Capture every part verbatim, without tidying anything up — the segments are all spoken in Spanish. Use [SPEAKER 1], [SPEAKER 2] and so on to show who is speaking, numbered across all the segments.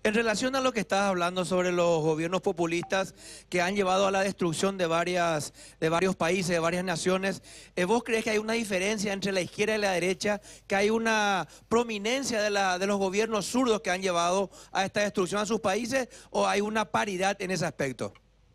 [SPEAKER 1] En relación a lo que estás hablando sobre los gobiernos populistas que han llevado a la destrucción de varias, de varios países, de varias naciones, eh, ¿vos crees que hay una diferencia entre la izquierda y la derecha, que hay una prominencia de, la, de los gobiernos zurdos que han llevado a esta destrucción a sus países, o hay una paridad en ese aspecto?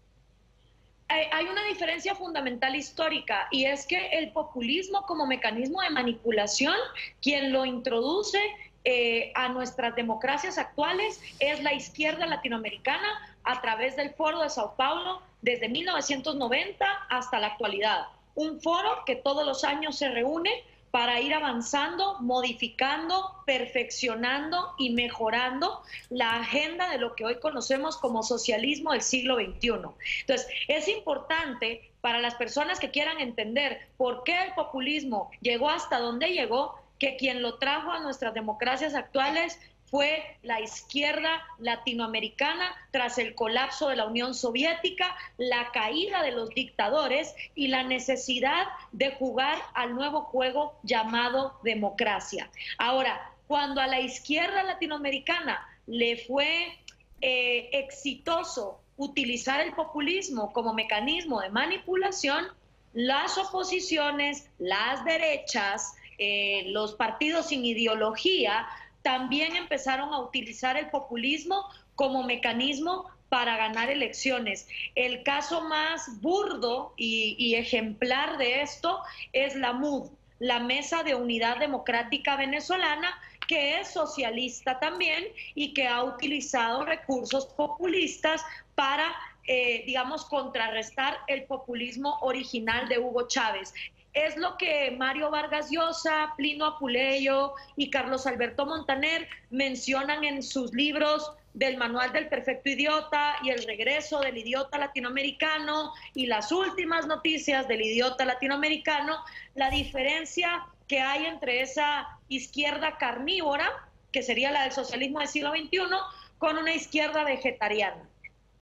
[SPEAKER 2] Hay una diferencia fundamental histórica, y es que el populismo como mecanismo de manipulación, quien lo introduce eh, a nuestras democracias actuales es la izquierda latinoamericana a través del Foro de Sao Paulo desde mil novecientos noventa hasta la actualidad. Un foro que todos los años se reúne para ir avanzando, modificando, perfeccionando y mejorando la agenda de lo que hoy conocemos como socialismo del siglo veintiuno. Entonces, es importante para las personas que quieran entender por qué el populismo llegó hasta donde llegó, que quien lo trajo a nuestras democracias actuales fue la izquierda latinoamericana tras el colapso de la Unión Soviética, la caída de los dictadores y la necesidad de jugar al nuevo juego llamado democracia. Ahora, cuando a la izquierda latinoamericana le fue eh, exitoso utilizar el populismo como mecanismo de manipulación, las oposiciones, las derechas, eh, los partidos sin ideología, también empezaron a utilizar el populismo como mecanismo para ganar elecciones. El caso más burdo y, y ejemplar de esto es la M U D, la Mesa de Unidad Democrática Venezolana, que es socialista también y que ha utilizado recursos populistas para, eh, digamos, contrarrestar el populismo original de Hugo Chávez. Es lo que Mario Vargas Llosa, Plinio Apuleyo y Carlos Alberto Montaner mencionan en sus libros del Manual del Perfecto Idiota y El Regreso del Idiota Latinoamericano y Las Últimas Noticias del Idiota Latinoamericano, la diferencia que hay entre esa izquierda carnívora, que sería la del socialismo del siglo veintiuno, con una izquierda vegetariana.